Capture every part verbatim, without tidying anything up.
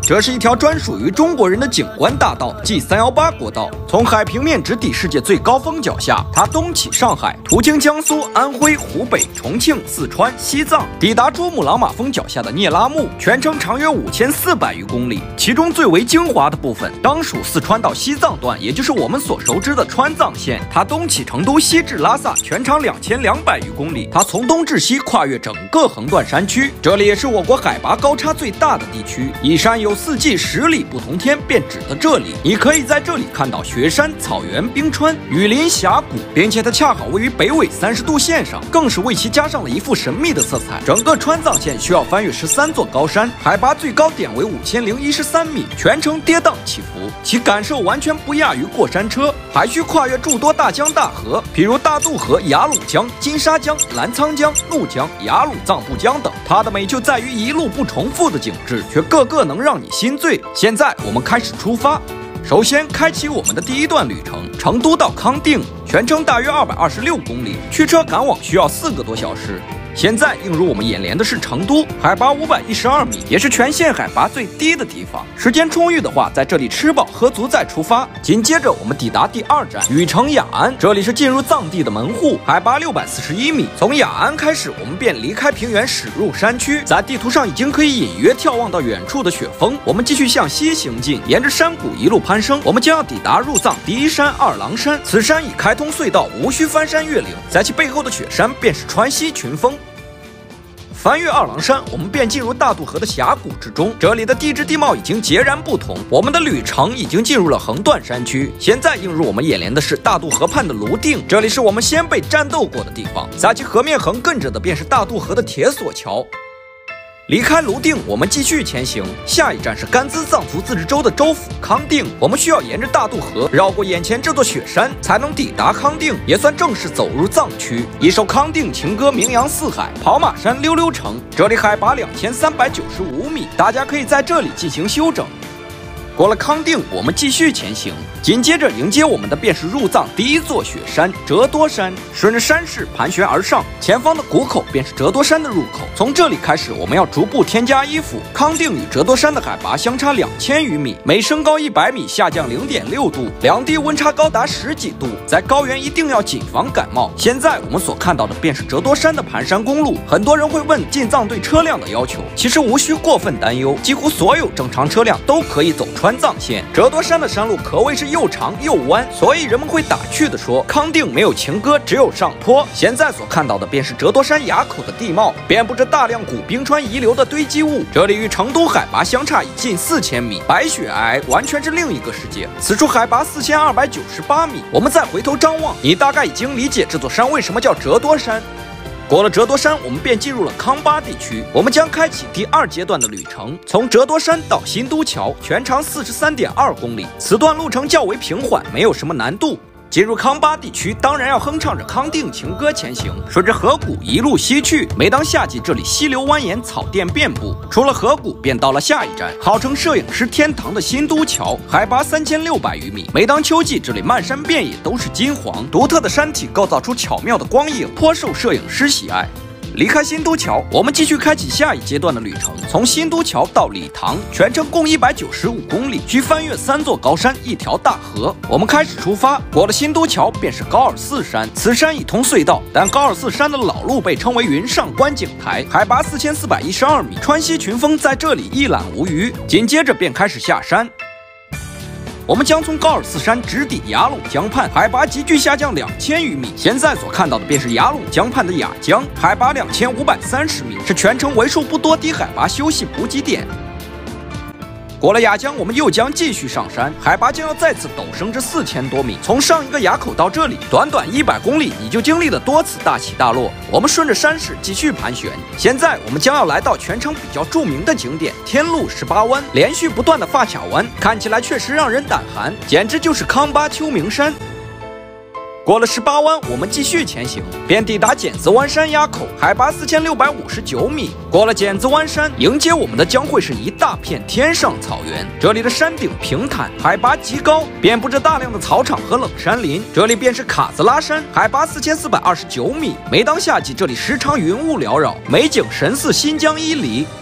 这是一条专属于中国人的景观大道 G 三一八国道，从海平面直抵世界最高峰脚下，它东起上海，途经江苏、安徽、湖北、重庆、四川、西藏，抵达珠穆朗玛峰脚下的聂拉木，全程长约五千四百余公里。其中最为精华的部分，当属四川到西藏段，也就是我们所熟知的川藏线。它东起成都，西至拉萨，全长两千两百余公里。它从东至西跨越整个横断山区，这里也是我国海拔高差最大的地区。一山有四季，十里不同天，便指的这里。你可以在这里看到雪山、草原、冰川、雨林、峡谷，并且它恰好位于北纬三十度线上，更是为其加上了一副神秘的色彩。整个川藏线需要翻越十三座高山，海拔最高点为五千零一十三米，全程跌宕起伏，其感受完全不亚于过山车。还需跨越诸多大江大河，譬如大渡河、雅鲁江、金沙江、澜沧江、怒江、雅鲁藏布江等。它的美就在于一路不重复的景致，却个个能让你心醉。现在我们开始出发。首先开启我们的第一段旅程，成都到康定，全程大约二百二十六公里，驱车赶往需要四个多小时。现在映入我们眼帘的是成都，海拔五百一十二米，也是全县海拔最低的地方。时间充裕的话，在这里吃饱喝足再出发。紧接着我们抵达第二站禹城雅安，这里是进入藏地的门户，海拔六百四十一米。从雅安开始，我们便离开平原，驶入山区。在地图上已经可以隐约眺望到远处的雪峰。我们继续向西行进，沿着山谷一路攀升，我们将要抵达入藏第一山二郎山。此山已开通隧道，无需翻山越岭，在其背后的雪山便是川西群峰。翻越二郎山，我们便进入大渡河的峡谷之中。这里的地质地貌已经截然不同，我们的旅程已经进入了横断山区。现在映入我们眼帘的是大渡河畔的泸定，这里是我们先辈战斗过的地方。在其河面横亘着的便是大渡河的铁索桥。离开泸定，我们继续前行，下一站是甘孜藏族自治州的州府康定。我们需要沿着大渡河绕过眼前这座雪山，才能抵达康定，也算正式走入藏区。一首康定情歌名扬四海，跑马山溜溜城，这里海拔两千三百九十五米，大家可以在这里进行休整。过了康定，我们继续前行，紧接着迎接我们的便是入藏第一座雪山折多山。顺着山势盘旋而上，前方的谷口便是折多山的入口。从这里开始，我们要逐步添加衣服。康定与折多山的海拔相差两千余米，每升高一百米下降零点六度，两地温差高达十几度，在高原一定要谨防感冒。现在我们所看到的便是折多山的盘山公路。很多人会问进藏对车辆的要求，其实无需过分担忧，几乎所有正常车辆都可以走川藏线。折多山的山路可谓是又长又弯，所以人们会打趣的说，康定没有情歌，只有上坡。现在所看到的便是折多山垭口的地貌，遍布着大量古冰川遗留的堆积物。这里与成都海拔相差已近四千米，白雪皑皑，完全是另一个世界。此处海拔四千二百九十八米，我们再回头张望，你大概已经理解这座山为什么叫折多山。过了折多山，我们便进入了康巴地区。我们将开启第二阶段的旅程，从折多山到新都桥，全长四十三点二公里。此段路程较为平缓，没有什么难度。进入康巴地区，当然要哼唱着康定情歌前行，顺着河谷一路西去。每当夏季，这里溪流蜿蜒，草甸遍布。出了河谷，便到了下一站，号称摄影师天堂的新都桥，海拔三千六百余米。每当秋季，这里漫山遍野都是金黄，独特的山体构造出巧妙的光影，颇受摄影师喜爱。离开新都桥，我们继续开启下一阶段的旅程，从新都桥到理塘，全程共一百九十五公里，需翻越三座高山，一条大河。我们开始出发，过了新都桥便是高尔寺山，此山已通隧道，但高尔寺山的老路被称为云上观景台，海拔四千四百一十二米，川西群峰在这里一览无余。紧接着便开始下山。我们将从高尔寺山直抵雅鲁江畔，海拔急剧下降两千余米。现在所看到的便是雅鲁江畔的雅江，海拔两千五百三十米，是全程为数不多低海拔休息补给点。过了雅江，我们又将继续上山，海拔将要再次陡升至四千多米。从上一个垭口到这里，短短一百公里，你就经历了多次大起大落。我们顺着山势继续盘旋，现在我们将要来到全程比较著名的景点天路十八弯，连续不断的发卡弯，看起来确实让人胆寒，简直就是康巴秋名山。过了十八弯，我们继续前行，便抵达剪子湾山垭口，海拔四千六百五十九米。过了剪子湾山，迎接我们的将会是一大片天上草原。这里的山顶平坦，海拔极高，遍布着大量的草场和冷山林。这里便是卡子拉山，海拔四千四百二十九米。每当夏季，这里时常云雾缭绕，美景神似新疆伊犁。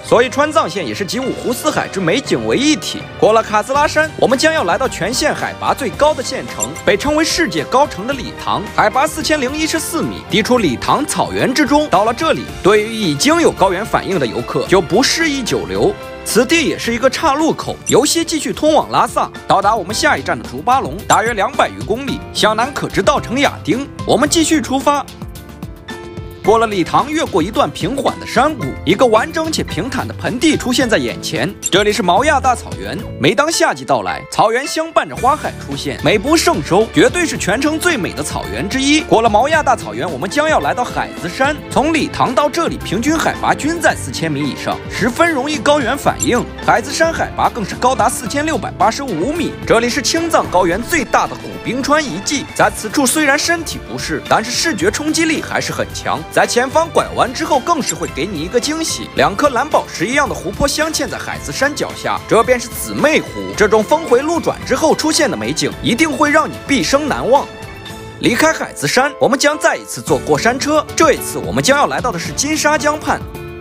所以川藏线也是集五湖四海之美景为一体。过了喀孜拉山，我们将要来到全县海拔最高的县城，被称为世界高城的理塘，海拔四千零一十四米，地处理塘草原之中。到了这里，对于已经有高原反应的游客就不适宜久留。此地也是一个岔路口，由西继续通往拉萨，到达我们下一站的竹巴隆，大约两百余公里，向南可直到城亚丁。我们继续出发。过了理塘，越过一段平缓的山谷，一个完整且平坦的盆地出现在眼前。这里是毛亚大草原。每当夏季到来，草原相伴着花海出现，美不胜收，绝对是全城最美的草原之一。过了毛亚大草原，我们将要来到海子山。从理塘到这里，平均海拔均在四千米以上，十分容易高原反应。海子山海拔更是高达四千六百八十五米。这里是青藏高原最大的古冰川遗迹，在此处虽然身体不适，但是视觉冲击力还是很强。在前方拐弯之后，更是会给你一个惊喜，两颗蓝宝石一样的湖泊镶嵌在海子山脚下，这便是姊妹湖。这种峰回路转之后出现的美景，一定会让你毕生难忘。离开海子山，我们将再一次坐过山车，这一次我们将要来到的是金沙江畔。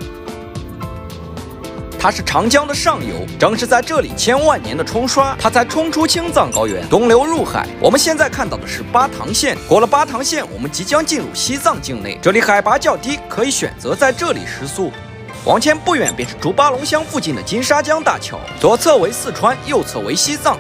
它是长江的上游，正是在这里千万年的冲刷，它才冲出青藏高原，东流入海。我们现在看到的是巴塘县，过了巴塘县，我们即将进入西藏境内。这里海拔较低，可以选择在这里食宿。往前不远便是竹巴隆乡附近的金沙江大桥，左侧为四川，右侧为西藏。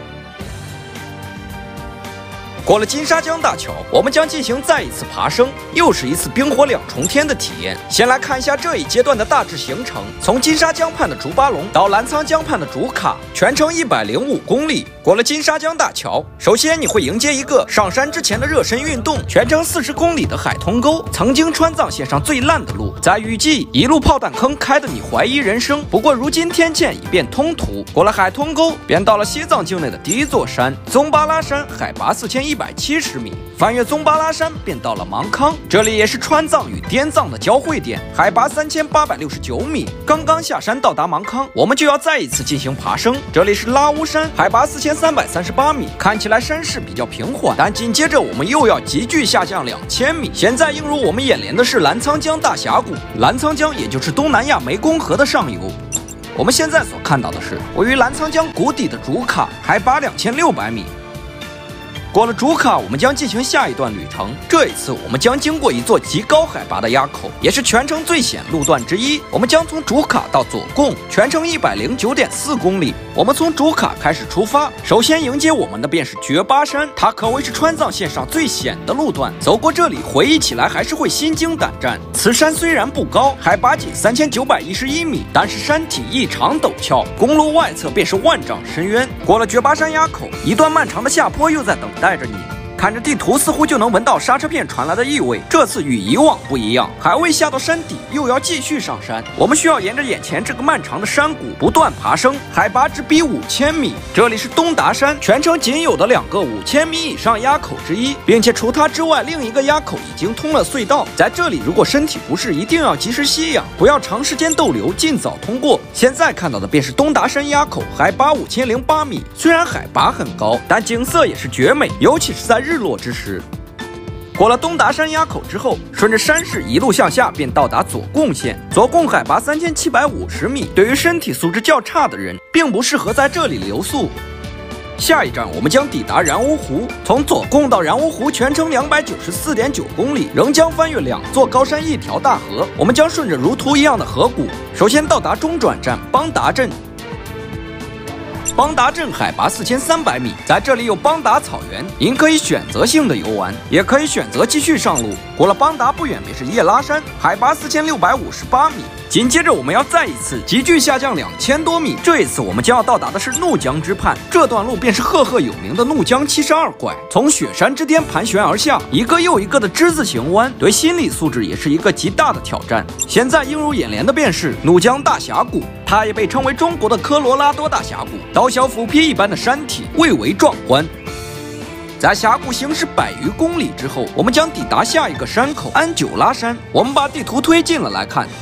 过了金沙江大桥，我们将进行再一次爬升，又是一次冰火两重天的体验。先来看一下这一阶段的大致行程：从金沙江畔的竹巴隆到澜沧江畔的竹卡，全程一百零五公里。过了金沙江大桥，首先你会迎接一个上山之前的热身运动，全程四十公里的海通沟，曾经川藏线上最烂的路，在雨季一路炮弹坑开得你怀疑人生。不过如今天堑已变通途，过了海通沟，便到了西藏境内的第一座山宗巴拉山，海拔四千一百七十米。翻越宗巴拉山，便到了芒康，这里也是川藏与滇藏的交汇点，海拔三千八百六十九米。刚刚下山到达芒康，我们就要再一次进行爬升。这里是拉乌山，海拔四千三百三十八米，看起来山势比较平缓，但紧接着我们又要急剧下降两千米。现在映入我们眼帘的是澜沧江大峡谷，澜沧江也就是东南亚湄公河的上游。我们现在所看到的是位于澜沧江谷底的竹卡，海拔两千六百米。过了竹卡，我们将进行下一段旅程。这一次，我们将经过一座极高海拔的垭口，也是全程最险路段之一。我们将从竹卡到左贡，全程一百零九点四公里。我们从竹卡开始出发，首先迎接我们的便是觉巴山，它可谓是川藏线上最险的路段。走过这里，回忆起来还是会心惊胆战。此山虽然不高，海拔仅三千九百一十一米，但是山体异常陡峭，公路外侧便是万丈深渊。过了觉巴山垭口，一段漫长的下坡又在等待带着你，看着地图似乎就能闻到刹车片传来的异味。这次与以往不一样，还未下到山底，又要继续上山。我们需要沿着眼前这个漫长的山谷不断爬升，海拔直逼五千米。这里是东达山，全程仅有的两个五千米以上垭口之一，并且除它之外，另一个垭口已经通了隧道。在这里，如果身体不适，一定要及时吸氧，不要长时间逗留，尽早通过。现在看到的便是东达山垭口，海拔五千零八米。虽然海拔很高，但景色也是绝美，尤其是在日落之时。过了东达山垭口之后，顺着山势一路向下，便到达左贡县。左贡海拔三千七百五十米，对于身体素质较差的人，并不适合在这里留宿。下一站，我们将抵达然乌湖。从左贡到然乌湖，全程两百九十四点九公里，仍将翻越两座高山、一条大河。我们将顺着如图一样的河谷，首先到达中转站邦达镇。邦达镇海拔四千三百米，在这里有邦达草原，您可以选择性的游玩，也可以选择继续上路。过了邦达不远便是叶拉山，海拔四千六百五十八米。紧接着我们要再一次急剧下降两千多米，这一次我们将要到达的是怒江之畔，这段路便是赫赫有名的怒江七十二拐，从雪山之巅盘旋而下，一个又一个的之字形弯，对心理素质也是一个极大的挑战。现在映入眼帘的便是怒江大峡谷，它也被称为中国的科罗拉多大峡谷，刀削斧劈一般的山体，蔚为壮观。在峡谷行驶百余公里之后，我们将抵达下一个山口安久拉山。我们把地图推进了来看，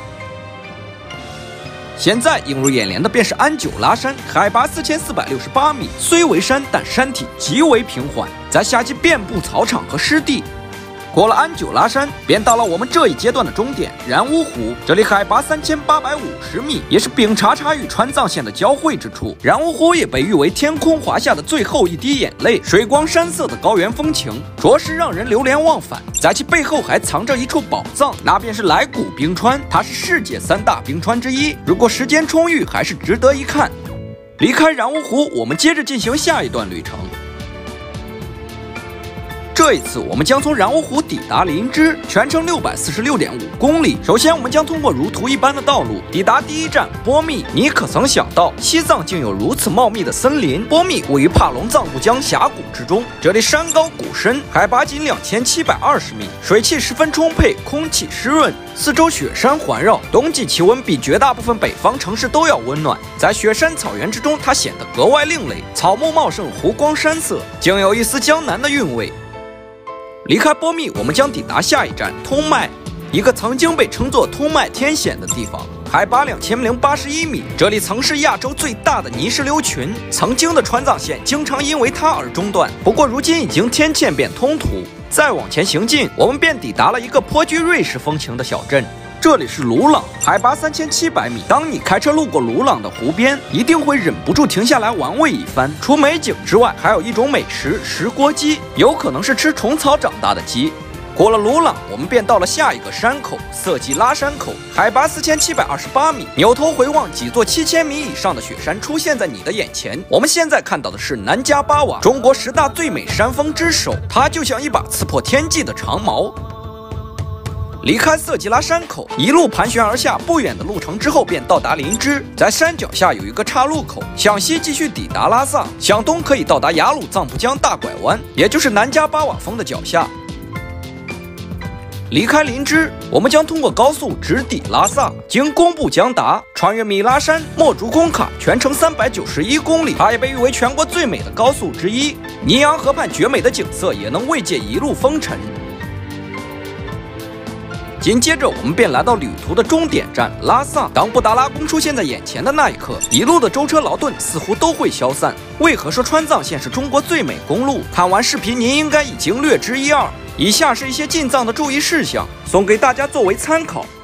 现在映入眼帘的便是安久拉山，海拔四千四百六十八米，虽为山，但山体极为平缓，在夏季遍布草场和湿地。 过了安久拉山，便到了我们这一阶段的终点然乌湖。这里海拔三千八百五十米，也是丙察察与川藏线的交汇之处。然乌湖也被誉为天空滑下的最后一滴眼泪，水光山色的高原风情，着实让人流连忘返。在其背后还藏着一处宝藏，那便是来古冰川，它是世界三大冰川之一。如果时间充裕，还是值得一看。离开然乌湖，我们接着进行下一段旅程。这一次，我们将从然乌湖抵达林芝，全程六百四十六点五公里。首先，我们将通过如图一般的道路抵达第一站波密。你可曾想到，西藏竟有如此茂密的森林？波密位于帕隆藏布江峡谷之中，这里山高谷深，海拔仅两千七百二十米，水汽十分充沛，空气湿润，四周雪山环绕。冬季气温比绝大部分北方城市都要温暖，在雪山草原之中，它显得格外另类，草木茂盛，湖光山色，竟有一丝江南的韵味。离开波密，我们将抵达下一站通麦，一个曾经被称作通麦天险的地方，海拔两千零八十一米，这里曾是亚洲最大的泥石流群，曾经的川藏线经常因为它而中断，不过如今已经天堑变通途。再往前行进，我们便抵达了一个颇具瑞士风情的小镇。这里是鲁朗，海拔三千七百米。当你开车路过鲁朗的湖边，一定会忍不住停下来玩味一番。除美景之外，还有一种美食——石锅鸡，有可能是吃虫草长大的鸡。过了鲁朗，我们便到了下一个山口——色季拉山口，海拔四千七百二十八米。扭头回望，几座七千米以上的雪山出现在你的眼前。我们现在看到的是南迦巴瓦，中国十大最美山峰之首，它就像一把刺破天际的长矛。离开色季拉山口，一路盘旋而下，不远的路程之后便到达林芝。在山脚下有一个岔路口，向西继续抵达拉萨，向东可以到达雅鲁藏布江大拐弯，也就是南迦巴瓦峰的脚下。离开林芝，我们将通过高速直抵拉萨，经工布江达，穿越米拉山、莫竹空卡，全程三百九十一公里。它也被誉为全国最美的高速之一。尼洋河畔绝美的景色也能慰藉一路风尘。紧接着，我们便来到旅途的终点站拉萨。当布达拉宫出现在眼前的那一刻，一路的舟车劳顿似乎都会消散。为何说川藏线是中国最美公路？看完视频，您应该已经略知一二。以下是一些进藏的注意事项，送给大家作为参考。